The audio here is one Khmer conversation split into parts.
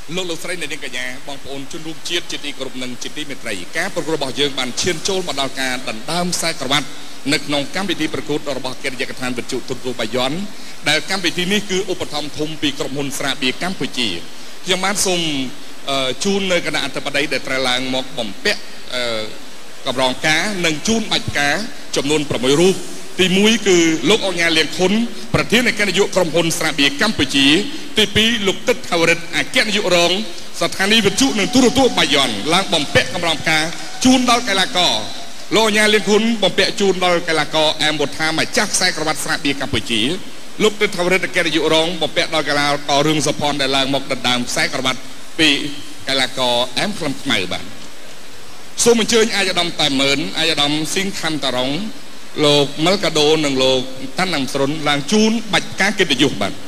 លោកស្រីនៅនាងកញ្ញាបងប្អូនជនរួមជាតិជាទីគោរពនិងជាទីមេត្រីការប្រកួតរបស់យើងបានឈានចូលមកដល់ការដណ្ដើមខ្សែក្រវ៉ាត់នៅក្នុងកម្មវិធីប្រកួតរបស់កិត្តិយសដ្ឋានវិទ្យុទូរទស្សន៍បាយ័នដែលកម្មវិធីនេះគឺឧបត្ថម្ភធំពីក្រុមហ៊ុនស្រាបៀរកម្ពុជាខ្ញុំបានសូមជូននៅគណៈអធិបតីដែលត្រូវឡើងមកបំពាក់កម្រងការនិងជូនបាច់ការចំនួន6រូបទី1គឺលោកអង្ញាលៀងខុនប្រធាននៃគណៈនាយកក្រុមហ៊ុនស្រាបៀរកម្ពុជាទី2លោកទឹកថាវរិទ្ធអគ្គនាយករងស្ថានីយវិទ្យុនិងទូរទស្សន៍បាយ័នឡើងបំពាក់កម្រងការជូនដល់កីឡាករលោកអង្ញាលៀងខុនបំពាក់ជូនដល់កីឡាករអែមវុធាម្ចាស់ខ្សែក្រវ៉ាត់ស្រាបៀរកម្ពុជាលោកទឹកថាវរិទ្ធអគ្គនាយករងបំពាក់ដល់កីឡាកររឿងសុផាន់ដែលឡើងមកដណ្ដើមខ្សែក្រវ៉ាត់ពីកីឡាករអែមក្លឹមខ្មៅបាទសូមអញ្ជើញអាយដាមតែមើនអាយដាមស៊ីងខំតារងលោកមិលកាដូនិងលោកតាន់ណាំស្រុនឡើងជូនបាច់ការកិត្តិយសបាទ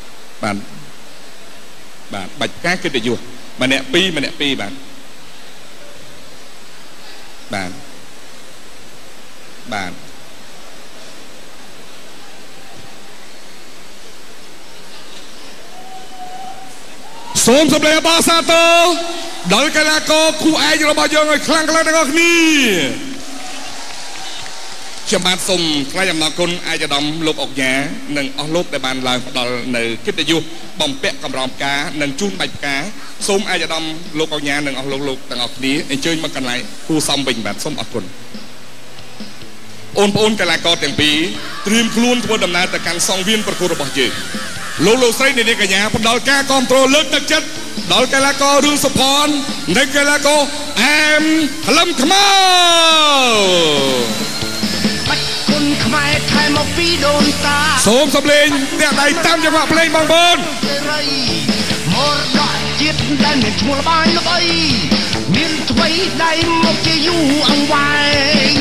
បាច់ការកិត្តិយសម្នាក់2ម្នាក់2បាទសូមសម្លេងអបអរសាទរដល់កីឡាករគូឯករបស់យើងឲ្យខ្លាំងៗទាំងអស់គ្នាខ្ញុំបាទសូមថ្លែងអំណរគុណអាយដាមលោកអុកញ៉ានិងអស់លោកដែលបានឡើងផ្ដល់នៅកិត្តិយសបំពាក់កម្រងការនិងជូនបាច់ផ្កាសូមអាយដាមលោកអុកញ៉ានិងអស់លោកទាំងអស់គ្នាអញ្ជើញមកកន្លែងគូសំវិញបាទសូមអរគុណបងប្អូនកីឡាករទាំងពីរត្រៀមខ្លួនធ្វើដំណើរទៅកាន់សង្វៀនប្រកួតរបស់យើងលោកស្រីនាងកញ្ញាផ្ដល់ការគ្រប់គ្រងលើកទឹកចិត្តដល់កីឡាកររឿងសុផាន់និងកីឡាករអែមក្លឹមខ្មៅខ្មែរថែមកពីដូនតាសូមសម្លេងអ្នកដៃតាមចង្វាក់ភ្លេងបងប្អូនមរតកជាតិដែលមានឈ្មោះល្បាយល្បីមានថ្មីដៃមកជាយូរអង្វែង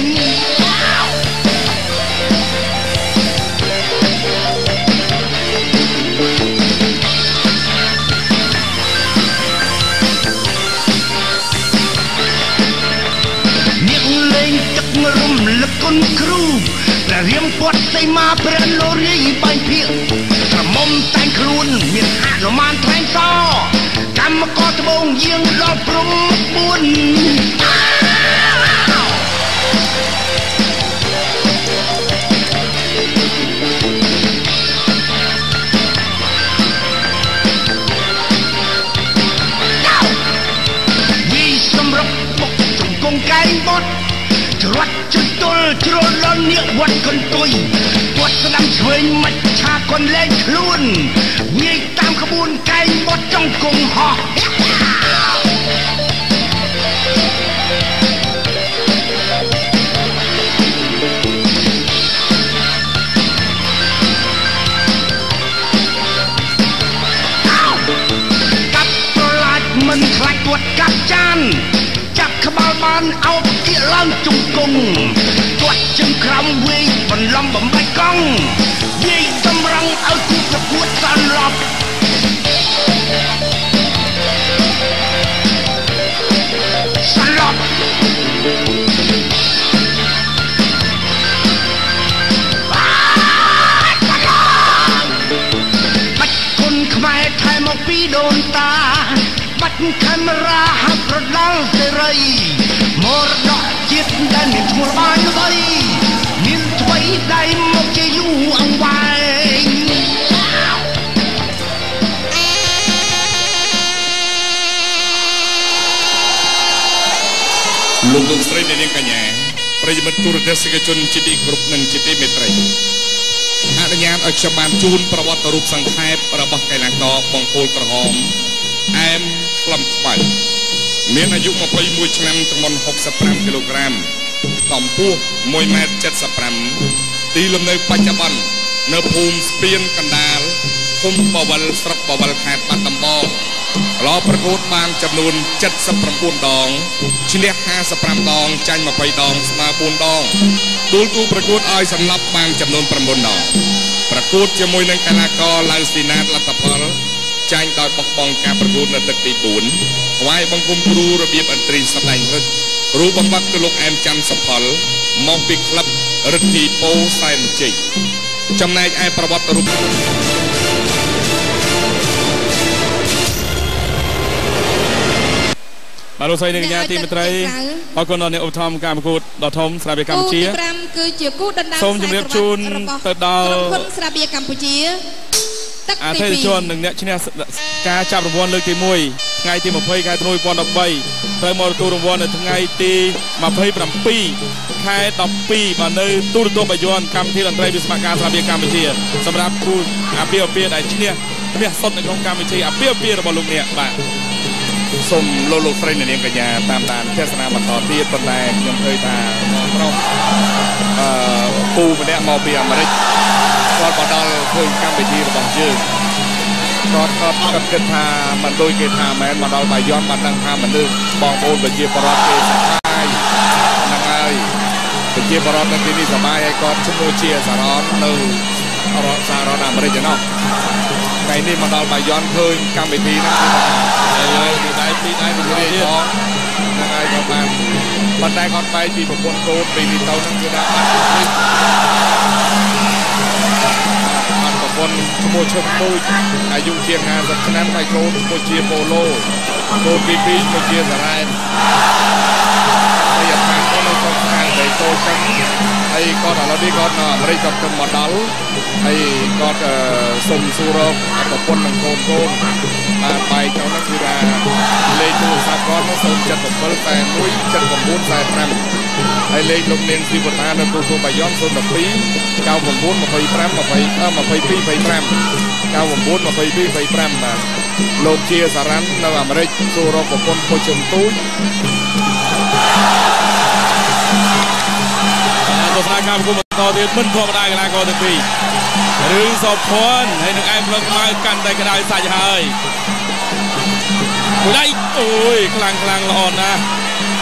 អ្នកលេងទឹករំលឹកគុណគ្រូរៀមពាត់សីមាព្រះលូរីបាញ់ភៀកក្រមុំតែងខ្លួនមានហនុមានថ្លែងសកម្មករត្បូងយាងដល់ព្រំ4វិសម្រាប់បុកជង្គង់កែងបត់ច្រត់ជិះទល់ជ្រុលដល់នាគវត្តកន្ទុយគាត់ស្ដាំឆ្វេងមិនឆាកូនលែងខ្លួនវាយតាមក្បួនកែងបត់ចង្គង់ហោះកាប់ប្រឡាចមិនខ្លាចគាត់កាប់ចានចាប់ក្បាលបានអោបគៀកឡើងជង្គង់គាត់ជើងក្រោមវាយបន្លំបំបាច់កង់វាយតម្រង់ឲ្យគូប្រកួតសន្លប់បាច់គុណខ្មែរថែមកពីដូនតាបាច់កាមេរ៉ាហាប់រដាល់សេរីមរតកជាតិដែលមានឈ្មោះល្បាយល្បីមានថ្មីដៃមកជាយូរអង្វែងលោកស្រីនាងកញ្ញាប្រិយមិត្តទូរទស្សនិកជនជាទីគោរពនិងជាទីមេត្រីអនុញ្ញាតឲ្យខ្ញុំបានជូនប្រវត្តិរូបសង្ខេបរបស់កីឡាករបង្គោលក្រហមអែមក្លឹមខ្មៅមានអាយុ21ឆ្នាំទម្ងន់65គីឡូក្រាមកម្ពស់1.75 ម៉ែត្រទីលំនៅបច្ចុប្បន្ននៅភូមិស្ពានកណ្ដាលឃុំបវលស្រុកបវលខេត្តបាត់ដំបងឡប្រកួតបានចំនួន79ដងឈ្នះ55ដងចាញ់20ដងស្មើ4ដងដួលគូប្រកួតឲ្យសម្លាប់បានចំនួន9ដងប្រកួតជាមួយនឹងកីឡាករឡៅស៊ីណាតលទ្ធផលចាញ់ដោយបោះបង់ការប្រកួតនៅទឹកទី4ថ្វាយបង្គំគ្រូរបៀបអន្ត្រីសម្ដែងរឹកគ្រូបំបត្តិគឺលោកអែមច័ន្ទសុផលមកពីក្លឹបរិទ្ធីពោសែនជ័យចំណែកឯប្រវត្តិរូប លោកលោកស្រីនាងកញ្ញាប្រិយមិត្តទូរទស្សនិកជនជាទីគោរពនិងជាទីមេត្រីអនុញ្ញាតឲ្យខ្ញុំបានជូនប្រវត្តិរូបសង្ខេបរបស់កីឡាករបង្កូលក្រហមអែមក្លឹមខ្មៅមានអាយុ21ឆ្នាំទម្ងន់65គីឡូក្រាមកម្ពស់1.75 ម៉ែត្របាទលោកស្រីនាងកញ្ញាទីមេត្រីអរគុណដល់អ្នកឧបត្ថម្ភការប្រកួតដ៏ធំស្រាបៀរកម្ពុជាគឺជាគូដណ្ដើមសូមជម្រាបជូនទៅដល់ក្រុមហ៊ុនស្រាបៀរកម្ពុជាអធិរាជជននិងអ្នកឈ្នះការចាប់រង្វាន់លើកទី1ថ្ងៃទី20ខែធ្នូ2013ត្រូវមកទទួលរង្វាន់នៅថ្ងៃទី27ខែ12បាទនៅទូរទស្សន៍បាយ័នកម្មវិធីតន្ត្រីវិស្វកម្មស្រាបៀរកម្ពុជាសម្រាប់គូអាពាហ៍ពិពាហ៍ដែលឈ្នះសុទ្ធនៅក្នុងកម្មវិធីអាពាហ៍ពិពាហ៍របស់លោកអ្នកបាទសូមលោកស្រីនាងកញ្ញាតាមដានទស្សនាបន្តទៀតប៉ុន្តែខ្ញុំឃើញថាប្រុសពូម្នាក់មកពីអាមេរិកគាត់មកដល់ឃើញកម្មវិធីរបស់យើងគាត់គិតថាមិនដូចគេថាមែនមកដល់បាយ័នបានដឹងថាមនុស្សបងប្អូនប្រជាពលរដ្ឋគេសប្បាយហ្នឹងហើយប្រជាពលរដ្ឋនៅទីនេះសប្បាយហើយគាត់ឈ្មោះជាសារ៉ននៅរដ្ឋសហរដ្ឋអាមេរិកឯណោះថ្ងៃនេះមកដល់បាយ័នឃើញកម្មវិធីហ្នឹងគឺថាពីដៃពីដៃពីទៀតហ្នឹងហើយគាត់បានប៉ុន្តែគាត់បែកពីប្រពន្ធកូនពីនេះទៅហ្នឹងគឺថាបាត់ប្រពន្ធឈ្មោះឈឹមទូចអាយុជាង50ឆ្នាំហើយកូនឈ្មោះជាប៉ូឡូកូនទី2ឈ្មោះជាសារ៉ែនហើយអាខាងគាត់នៅក្នុងខាងតែតូចចឹងហើយគាត់ឥឡូវនេះគាត់នៅអាមេរិកគាត់ទៅមកដល់ហើយគាត់សុំសួររកប្រពន្ធនិងកូនបានបែកទៅនោះគឺថាលេខទូរស័ព្ទគាត់នោះ077តែ17945ហើយលេខលោកនាងជីវតានៅទូរទស្សន៍បាយ័ន012 99 25 បាទលោកជាសារ៉ាន់នៅអាមេរិកសួររកប្រពន្ធពុជជំទូចទស្សនាការប្រកួតបន្តទៀតមិនធម្មតាកីឡាករទាំងពីររឿងសុភ័ណ្ឌហើយនឹងឯមផ្លឹងខ្មៅកាន់តែក្តៅសាច់ហើយមួយដៃអូយខ្លាំងល្អណាស់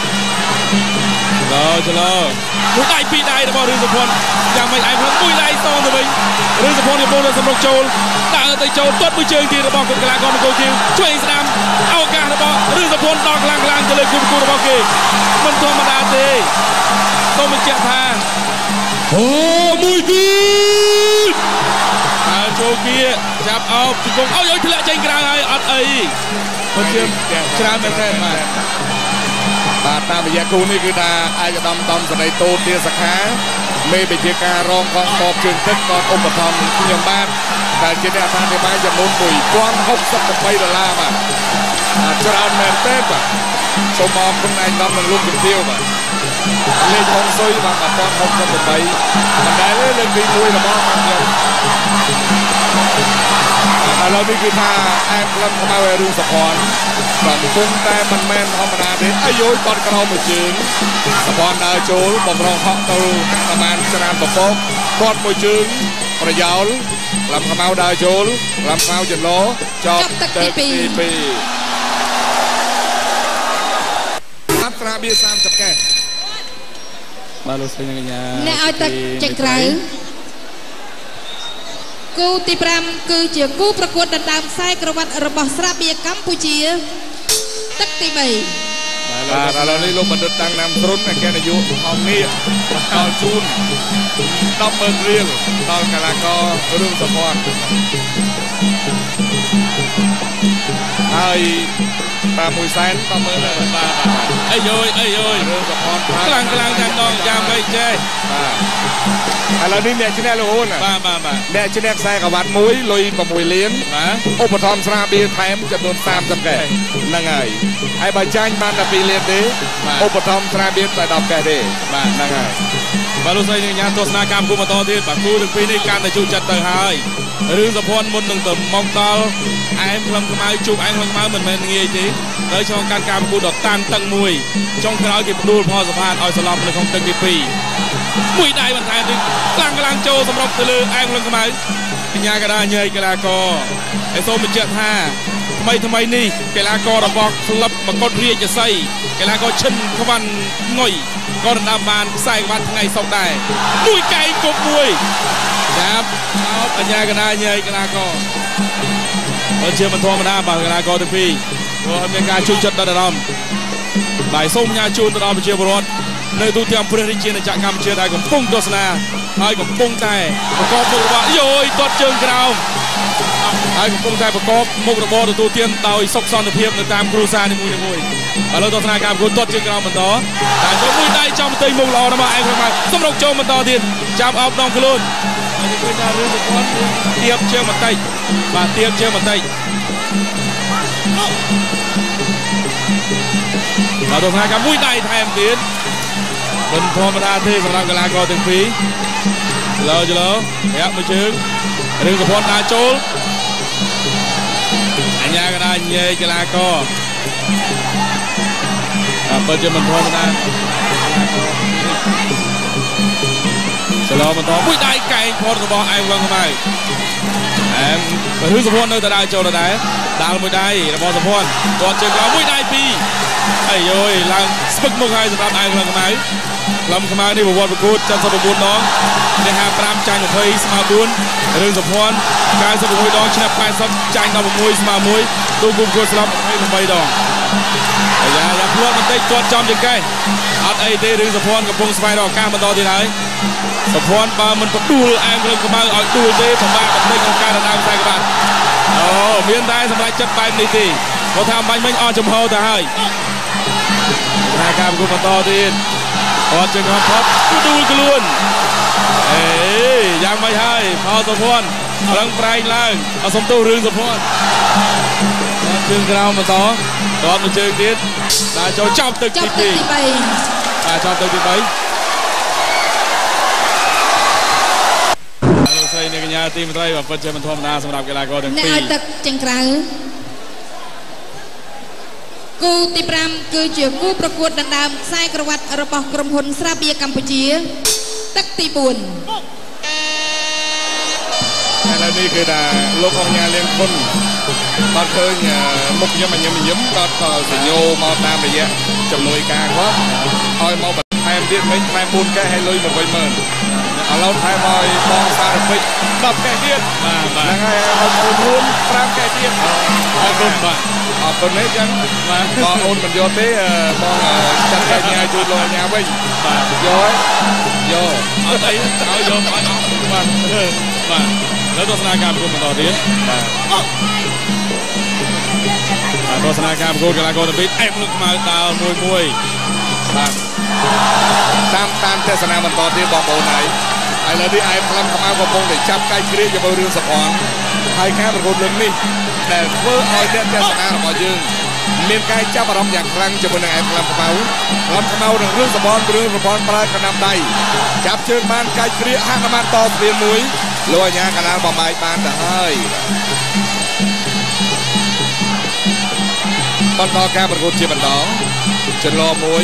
ចលោមួយដៃពីរដៃរបស់រឿងសុភ័ណ្ឌយ៉ាងមិនឯមផ្លឹងមួយដៃតទៅវិញរឿងសុភ័ណ្ឌកំពុងតែសម្រុកចូលដើរទៅចូលទាត់មួយជើងទៀតរបស់កីឡាករមង្គលជាងជួយស្ដាំឱកាសរបស់រឿងសុភ័ណ្ឌដល់ខ្លាំងទៅលើគូប្រកួតរបស់គេមិនធម្មតាទេសូមបញ្ជាក់ថាអូមួយទៀតហើយចូលគៀចាប់អោបជង្គង់អើយធ្លាក់ចេញក្រៅហើយអត់អីមិនជាច្រើនមែនទេបាទតាមរយៈគូនេះគឺថាឯកឧត្តមតំសនីតូទាសខាមេបេជាការរងកងទ័ពជើងទឹកក៏ឧបត្ថម្ភខ្ញុំបាទដែលជាអ្នកអធិប្បាយចំនួន$1068បាទច្រើនមែនទេបាទសូមអរគុណឯកឧត្តមនិងលោកជំទាវបាទលេខហុងស៊ុយបាទ1068មិនដែលលើកទី1របស់បាទខ្ញុំឥឡូវនេះគឺថាអែមក្លឹមខ្មៅឲ្យរឿងសុភ័ណ្ឌកំពុងតែមិនមែនធម្មតាទេអាយុបាត់ក្រោមមួយជើងសុភ័ណ្ឌដើរចូលបំរុងហក់ទៅប្រមាណច្រើនពពកគាត់មួយជើងប្រយោលក្លឹមខ្មៅដើរចូលក្លឹមខ្មៅចន្លោចប់ទឹកទី2អត្រាបៀ30កែបាទលោកស្រីកញ្ញាអ្នកឲ្យទឹកចេញក្រៅគូទី5គឺជាគូប្រកួតដណ្ដើមខ្សែក្រវ៉ាត់របស់ស្រាបៀរកម្ពុជាទឹកទី3 បាទឥឡូវនេះលោកបណ្ឌិតតាំងណាំស្រុនអគ្គនាយកអង្គងារដល់ជូន100000រៀលដល់កីឡាកររឿងសុភ័ណ្ឌហើយ600,000 100000បាទអីយយរឿងសុភ័ណ្ឌខ្លាំងទាំងដងយ៉ាងម៉េចចេះបាទឥឡូវនេះអ្នកឈ្នះលោកអូនបាទអ្នកឈ្នះខ្សែក្រវ៉ាត់1លុយ6លានបាទឧបត្ថម្ភស្រាបៀរថែមចំនួន30កែហ្នឹងហើយហើយបើចាញ់បានតែ2លានទេឧបត្ថម្ភស្រាបៀរតែ10កែទេបាទហ្នឹងហើយបាទលោកស្រីញ៉ាំទស្សនាកម្មគូបន្តទៀតបាទគូទាំងពីរនេះកាន់តែជូរចិត្តទៅហើយរឿងសុភ័ណ្ឌមុននឹងទៅមកដល់អែមក្លឹមខ្មៅជួបអែមក្លឹមខ្មៅមិនមែនងាយទេដោយឆ្លងកាត់ការប្រកួតដ៏តានតឹងមួយចុងក្រោយគេផ្ដួលផលសភាតឲ្យសន្លប់នៅក្នុងទឹកទី2មួយដៃបន្ថែមទៀតខ្លាំងចូលសម្រុកទៅលើអែមក្លឹមខ្មៅកញ្ញាកដាញ៉ៃកីឡាករហើយសូមបញ្ជាក់ថាថ្មីនេះកីឡាកររបស់ក្លឹបមកុដរាជសីកីឡាករឈិនខ្វាន់ងុយក៏ដណ្ដើមបានខ្សែក្បាត់ថ្ងៃសុក្រដែរមួយកែងគប់មួយចាប់អោបកញ្ញាកដាញ៉ៃកីឡាករបើជាមិនធម្មតាបាទកីឡាករទាំងពីរព្រោះមានការជួយចិត្តដល់អារម្មណ៍បាទសូមញ៉ាជូនទៅដល់ប្រជាពលរដ្ឋនៅទូទាំងព្រះរាជាណាចក្រកម្ពុជាដែលកំពុងទស្សនាហើយកំពុងតែប្រកបមុខរបរយោយទាត់ជើងក្រោមហើយកំពុងតែប្រកបមុខរបរទទួលទានដោយសុខសន្តិភាពនៅតាមគ្រួសារនីមួយៗឥឡូវទស្សនាការប្រកួតទាត់ជើងក្រោមបន្តតែចូលមួយដៃចំផ្ទៃមុខល្អរបស់ឯងក្នុងសម្រុកចូលបន្តទៀតចាប់អោបដងខ្លួនហើយឃើញថារឿងប្រព័ន្ធទៀបជើងបន្តិចបាទទៀបជើងបន្តិចបាទទស្សនាការមួយដៃថែមទៀតមិនធម្មតាទេសម្រាប់កីឡាករទាំងពីរលើរាក់មួយជើងរឿងប្រព័ន្ធដើរចូលអញ្ញាកដាញែកកីឡាករបើជាមិនធម្មតាចលោបន្តមួយដៃកែងផុតរបស់អែមវឹងខ្មៅអែមឬសុភ័ណ្ឌនៅតែដើរចូលដែរដាល់មួយដៃរបស់សុភ័ណ្ឌគាត់ជើងក្រោមមួយដៃពីរអាយយឡើងស្ពឹកមុខហើយសម្រាប់អែមវឹងខ្មៅក្លឹមខ្មៅនេះប្រវត្តិប្រកួត79ដងនេះ55ចាញ់20ស្មើ4រឿងសុភ័ណ្ឌ96ដងឈ្នះ80ចាញ់16ស្មើ1ទូគូប្រកួតស្លាប់28ដងយ៉ាភ្លាត់បន្តិចគាត់ចំជាកេះអត់អីទេរឿងសុភ័ណ្ឌកំពុងស្វែងរកឱកាសបន្តទៀតហើយសុភ័ណ្ឌបើមិនបដួលអែមក្លឹមខ្មៅឲ្យដួលទេពិបាកបន្តិចក្នុងការដណ្ដើមខ្សែក្បាត់អូមានតែសម្រាប់ចិត្តបែបនេះទេគាត់ថាអំបញ្ញមិញអស់ចំហទៅហើយថាការប្រកួតបន្តទៀតគាត់ជើងផុតដួលខ្លួនអេយ៉ាងម៉េចហើយផលសុភ័ណ្ឌប្រឹងប្រែងឡើងអត់សំទោសរឿងសុភ័ណ្ឌគាត់ជើងក្រោមបន្តគាត់មួយជើងទៀតដើរចូលចាប់ទឹកទី2បាទចាប់ទឹកទី3លោកស្រីនាងកញ្ញាទីមន្ត្រីបាទពិតជាមិនធម្មតាសម្រាប់កីឡាករទាំងពីរអ្នកឲ្យទឹកចេញក្រៅគូទី5គឺជាគូប្រកួតដណ្ដើមខ្សែក្រវ៉ាត់របស់ក្រុមហ៊ុនស្រាបៀរកម្ពុជាទឹកទី4 ឥឡូវនេះគឺថាលោកអង្គញាលៀងគុណគាត់ឃើញមុខខ្ញុំញឹមគាត់ក៏សញ្ញោមកតាមរយៈជំនួយការគាត់ឲ្យមកបន្ថែមទៀតវិញថែម4កែឲ្យលុយ100,000ឥឡូវថែមឲ្យបងសារពេជ្រ10កែទៀតហ្នឹងហើយឲ្យបងរួម5កែទៀតអរគុណបាទអរគុណនេះចឹងបងអូនមិនយកទេបងចាត់កែញ៉ាជួយលោកញ៉ាវិញបាទយកអត់អីឲ្យយកអត់បាទលើទស្សនាការប្រកួតបន្តទៀតបាទទស្សនាការប្រកួតកីឡាករទាំងពីរអែមលើកខ្មៅដើរមួយបាទតាមទស្សនាបន្តទៀតបងប្អូនហើយឥឡូវនេះអែមក្លឹមខ្មៅកំពុងតែចាប់កាច់គ្រាជាមួយរឿងសុភ័ណ្ឌហើយការប្រកួតលើកនេះដែលធ្វើឲ្យអ្នកទស្សនារបស់យើងមានការចាប់អារម្មណ៍យ៉ាងខ្លាំងជាមួយនឹងអែមក្លឹមខ្មៅនិងរឿងសុភ័ណ្ឌប្រើកណ្ដាប់ដៃចាប់ជើងបានកាច់គ្រាហាក់បានតស្ពានមួយលោកអាញាកណ្ដាលបំបាយបានទៅហើយបន្តការប្រកួតជាបន្តចន្លោះមួយ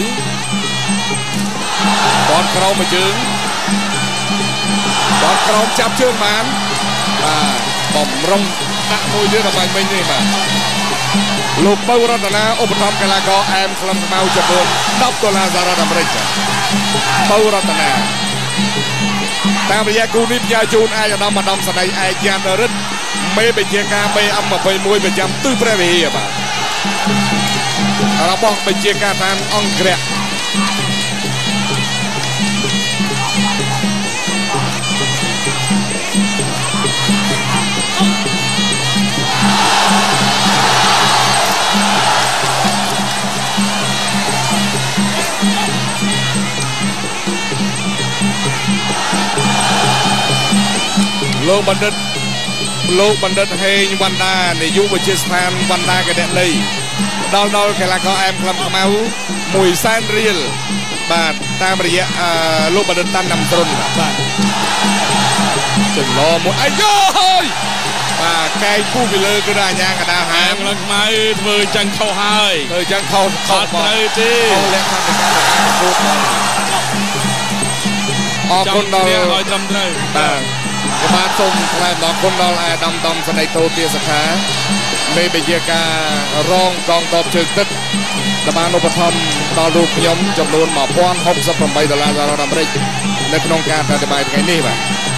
បនក្រោមមួយជើងបនក្រោមចាប់ជើងបានបាទបំរុងដាក់មួយទៀតដល់បាញ់វិញនេះបាទលោកពៅរតនាឧបត្ថម្ភកីឡាករអែមក្លឹមខ្មៅចំនួន$10សហរដ្ឋអាមេរិកពៅរតនាតាមរយៈគូនេះផ្ញើជូនឯកឧត្តមស្ដីឯកយ៉ានរិទ្ធមេបញ្ជាការ BM21 ប្រចាំទិសព្រះវិហារបាទរបស់បញ្ជាការឋានអង្គរៈលោកបណ្ឌិតហេងវណ្ដានាយកវិទ្យាស្ថានវណ្ដាកណនីដល់កីឡាករអែមក្លឹមខ្មៅ100,000រៀលបាទតាមរយៈលោកបណ្ឌិតតាន់ណាំត្រុនបាទចន្លោមួយអាយយបាទកែងគូពីលើគឺអាញាកដាហាមក្លឹមខ្មៅធ្វើចឹងខុសហើយធ្វើចឹងខុសអត់ត្រូវទេលក្ខណៈអរគុណដល់ឲ្យត្រឹមត្រូវបាទសូមថ្លែងអំណរគុណដល់អាដាមដំសនីតូទាសខាមេបញ្ជាការរងកងទ័ពជើងទឹកដែលបានឧបត្ថម្ភដល់រូបខ្ញុំចំនួន$1,068សហរដ្ឋអាមេរិកនៅក្នុងការប្រតិបត្តិថ្ងៃនេះបាទ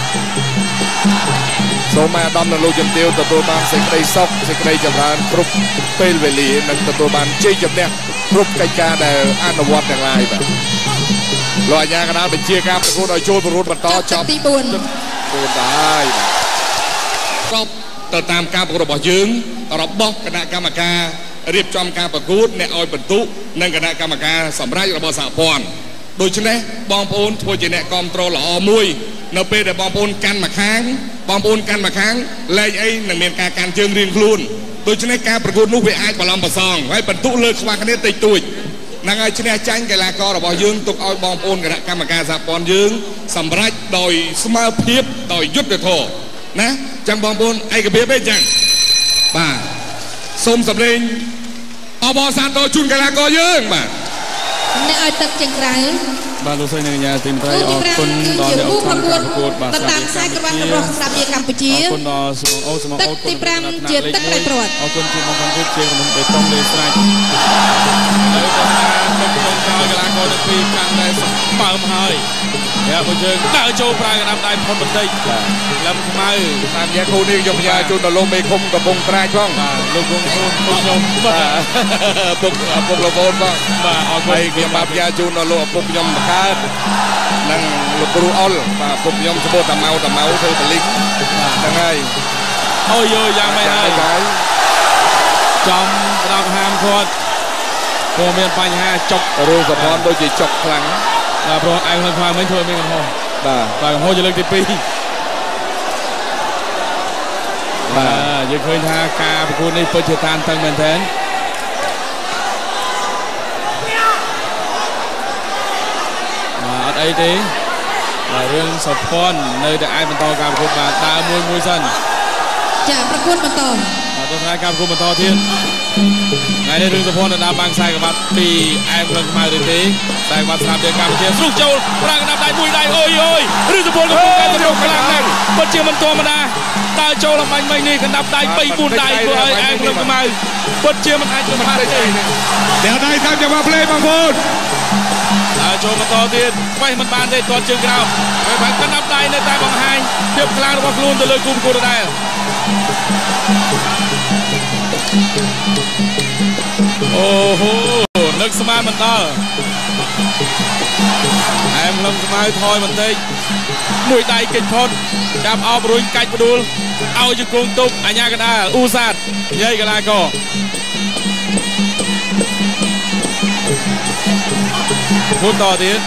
សូមអាដាមនិងលោកជំទាវទទួលបានសេចក្តីសុខសេចក្តីចម្រើនគ្រប់ពេលវេលានិងទទួលបានជ័យជំនះគ្រប់កិច្ចការដែលអនុវត្តទាំងឡាយបាទលោកអាជ្ញាកណ្ដាលបញ្ជាការប្រកួតឲ្យចូលប្រកួតបន្តចប់ទី4 គូដែរគ្រប់តទៅតាមការប្រកួតរបស់យើងរបស់គណៈកម្មការរៀបចំការប្រកួតអ្នកឲ្យបន្ទុកនិងគណៈកម្មការសម្រាប់របស់សហព័ន្ធដូច្នេះបងប្អូនធ្វើជាអ្នកគ្រប់គ្រងល្អមួយនៅពេលដែលបងប្អូនកាន់មកខាងលែងអីនឹងមានការកាន់ជើងរៀងខ្លួនដូច្នេះការប្រកួតនោះវាអាចបឡំប្រសងហើយបន្ទុកលើខ្វះគ្នាតិចតួចនឹងឲ្យឈ្នះចាញ់កីឡាកររបស់យើងទុកឲ្យបងប្អូនគណៈកម្មការសហព័ន្ធយើងសម្រេចដោយស្មើភាពដោយយុត្តិធម៌ណាចឹងបងប្អូនឯកភាពទេចឹងបាទសូមសម្លេងអបអរសាទរជូនកីឡាករយើងបាទអ្នកឲ្យទឹកចេញក្រៅបាទលោកស្រីនិងកញ្ញាទីមត្រីអរគុណដល់អ្នកប្រកួតបាទតាមខ្សែក្រវ៉ាត់របស់ស្រាបៀរកម្ពុជាអរគុណដល់សំងអូសំងអូទឹកទី5ជាទឹកត្រីព្រាត់អរគុណជាមកខាងទៀតជាក្រុមបេតុងលេស្រេចនៅតាមទឹកក្នុងក្រោយកីឡាករទាំងពីរកាន់តែសម្បើមហើយអ្នកមកយើងដើរចូលប្រើកណ្ដាប់ដៃផុតបន្តិចលឹមខ្មៅតាមរយៈគូនេះយកបញ្ញាជូនដល់លោកមេឃុំកំពុងត្រាចផងបាទលោកគង់ខ្ញុំបាទពុកលោកបងបាទអរគុណខ្ញុំបាទបញ្ញាជូនដល់លោកឪពុកខ្ញុំបង្កើតនិងលោកគ្រូអុលបាទឪពុកខ្ញុំសពោតាម៉ៅធ្វើបលិកហ្នឹងហើយអូយយ៉ាងម៉េចហើយចំស្ដាប់ហាមគាត់ព្រោះមានបញ្ហាចុករូសផលដូចជាចុកខ្លាំងបាទព្រោះឯងខ្លួនខ្លាំងមិញធ្វើមានកំហុសបាទកំហុសជាលើកទី2បាទយើងឃើញថាការប្រកួតនេះពិតជាតានតឹងមែនទែនអត់អីទេរឿងសុភ័ណ្ឌនៅតែអាចបន្តការប្រកួតបានដើរមួយសិនចាប្រកួតបន្តទស្សនាការប្រកួតបន្តទៀតថ្ងៃនេះរឿងសុភ័ណ្ឌនៅដើរបាំងខ្សែក្រវ៉ាត់ពីអែមក្លឹងខ្មៅឬទេខ្សែក្រវ៉ាត់ស្រាប់តែកម្ពុជាស្រុកចូលប្រាំងកណ្ដាប់ដៃមួយដៃអូយរឿងសុភ័ណ្ឌកំពុងតែទៅខ្លាំងណាស់ពិតជាមិនធម្មតាដើរចូលលំបាញ់មិញនេះកណ្ដាប់ដៃ3-4ដៃធ្វើឲ្យអែមក្លឹងខ្មៅពិតជាមិនអាចប្រមាថទេអ្នកដៃតាមจังหวะភ្លេងបងប្អូនដើរចូលបន្តទៀតខ្វេះមិនបានទេគាត់ជើងក្រោមហើយបានកណ្ដាប់ដៃនៅតែបង្ហាញភាពខ្លាំងរបស់ខ្លួនទៅលើគូប្រកួតដដែលអូហូនឹកស្មានមិនដល់អែមលឹមស្មៅថយបន្តិចមួយដៃគេចផុតចាប់អោបរុញកាច់ផ្ដួលឲ្យជង្គង់ទប់អញ្ញាកណ្ដាលអ៊ូសាតនិយាយកីឡាករពុតតទៀត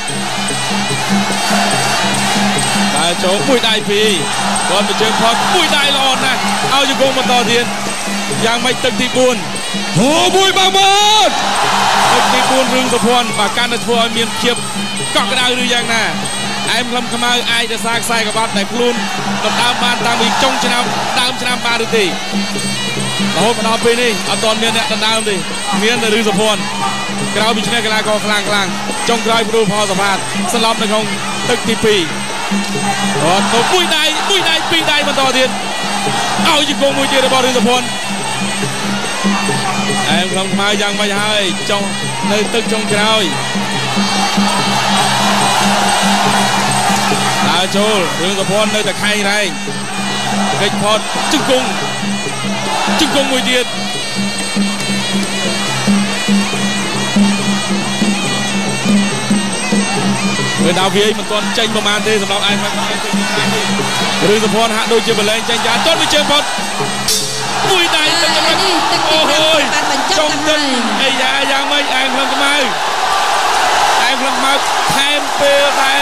ដើរចូលមួយដៃពីរគាត់បញ្ជើងផុតមួយដៃល្អណាស់ឲ្យជង្គង់បន្តទៀតយ៉ាងម៉េចទឹកទី4 ហូមួយបងប្អូនទឹកទី4រឿងសុភ័ណ្ឌបើកាន់តែធ្វើឲ្យមានភាពកក់ក្ដៅឬយ៉ាងណាអែមក្លឹមខ្មៅអាចរក្សាខ្សែក្រវ៉ាត់ដែលខ្លួនដណ្ដើមបានតាំងពីចុងឆ្នាំដើមឆ្នាំបានឬទេរហូតមកដល់ពេលនេះអត់ទាន់មានអ្នកដណ្ដើមទេមានតែរឿងសុភ័ណ្ឌក្រៅពីឈ្នះកីឡាករខ្លាំងចុងក្រោយព្រោះផលសភាតសន្លប់នៅក្នុងទឹកទី2អត់ទៅមួយដៃពីរដៃបន្តទៀតឲ្យជង្គង់មួយទៀតរបស់រឿងសុភ័ណ្ឌអែមក្នុងខ្មៅយ៉ាងម៉េចហើយចុងនៅទឹកចុងក្រោយដើរចូលរឿងសុភ័ណ្ឌនៅតែខែងរែងកិច្ចផុតជង្គង់មួយទៀតពេលដល់វាមិនទាន់ចេញប្រមាណទេសម្រាប់ឯងរឿងសុភ័ណ្ឌហាក់ដូចជាបលែងចេញយ៉ាទាត់វាជើងផុតមួយដៃទឹកចំណុចអូយចុងទឹកអីយ៉ាងម៉េចឯងក្លឹងខ្មៅថែមពេលដែល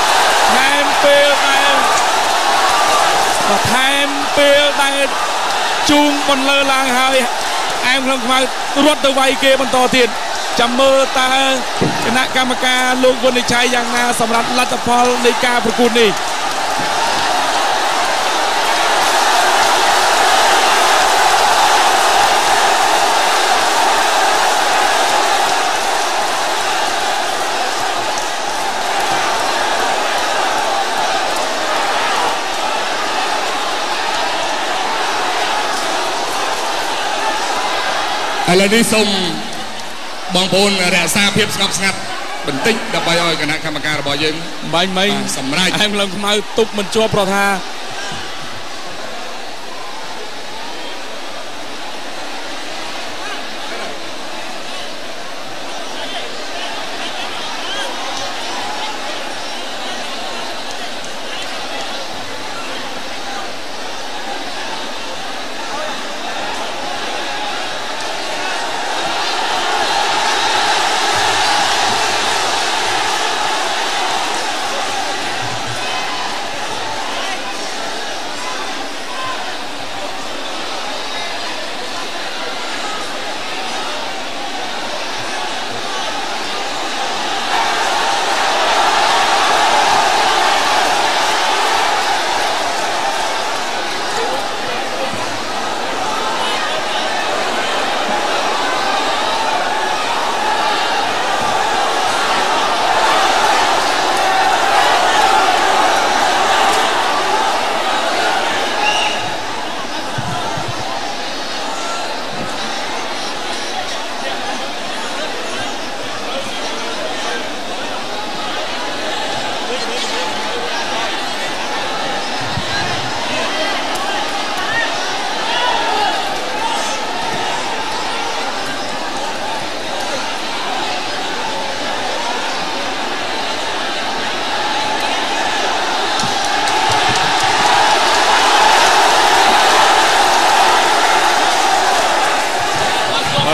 ជូងបន្លឺឡើងហើយឯងក្លឹងខ្មៅរត់ទៅវាយគេបន្តទៀតចាំមើលតើគណៈកម្មការលោកវិនិច្ឆ័យយ៉ាងណាសម្រាប់លទ្ធផលនៃការប្រកួតនេះឥឡូវនេះសូមបងប្អូនរក្សាភាពស្ងប់ស្ងាត់បន្តិចដើម្បីឲ្យគណៈកម្មការរបស់យើងបាញ់មិញសម្រាប់ឯមលឹងខ្មៅទប់មិនជាប់ប្រថា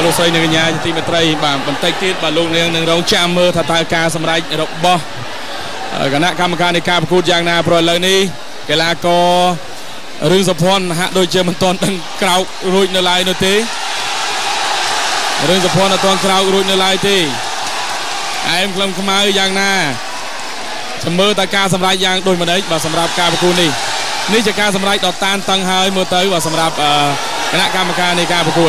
លោកស្រីនិងកញ្ញាជាទីមេត្រីបាទបន្តិចទៀតបាទលោកនាងនឹងរងចាំមើលថាតើការសម្រេចរបស់គណៈកម្មការនៃការប្រកួតយ៉ាងណាព្រោះឥឡូវនេះកីឡាកររឿងសុភ័ណ្ឌហាក់ដូចជាមិនទាន់ដឹងក្រោករួចនៅឡើយនោះទេរឿងសុភ័ណ្ឌមិនទាន់ក្រោករួចនៅឡើយទេអែមក្លឹមខ្មៅយ៉ាងណាចាំមើលតើការសម្រេចយ៉ាងដូចម្ដេចបាទសម្រាប់ការប្រកួតនេះជាការសម្រេចដ៏តានតឹងហើយមើលទៅបាទសម្រាប់គណៈកម្មការនៃការប្រកួត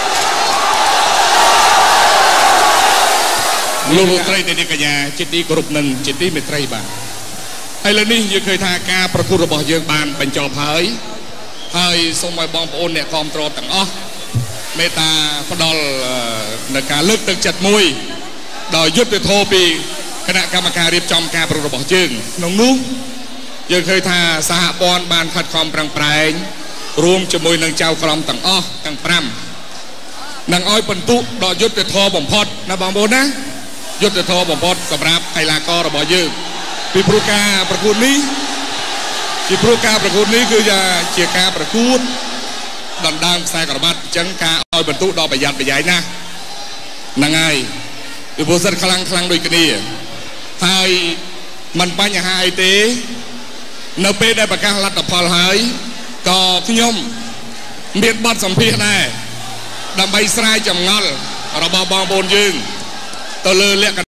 លោកស្រីនៃកញ្ញាជាទីគោរពនិងជាទីមេត្រីបាទឥឡូវនេះយើងឃើញថាការប្រកួតរបស់យើងបានបញ្ចប់ហើយសូមឲ្យបងប្អូនអ្នកគាំទ្រទាំងអស់មេត្តាផ្ដល់នៅការលើកទឹកចិត្តមួយដោយយុត្តិធម៌ពីគណៈកម្មការរៀបចំការប្រកួតរបស់យើងក្នុងនោះយើងឃើញថាសហព័ន្ធបានខិតខំប្រឹងប្រែងរួមជាមួយនឹងចៅក្រមទាំងអស់ទាំង5នឹងឲ្យបន្ទុកដល់យុត្តិធម៌បំផុតណាបងប្អូនណាយុត្តិធម៌បំផុតសម្រាប់កីឡាកររបស់យើងពីព្រោះការប្រកួតនេះគឺជាការប្រកួតដណ្ដើមខ្សែក្រវ៉ាត់អញ្ចឹងការឲ្យបន្ទុកដល់ប្រយ័ត្នប្រយែងណាហ្នឹងហើយពីព្រោះសិតខ្លាំងដូចគ្នាហើយมันបញ្ហាអីទេនៅពេលដែលប្រកាសលទ្ធផលហើយក៏ខ្ញុំមានបទសម្ភាសន៍ដែរដើម្បីស្រាយចម្ងល់របស់បងប្អូនយើងទៅលើលក្ខ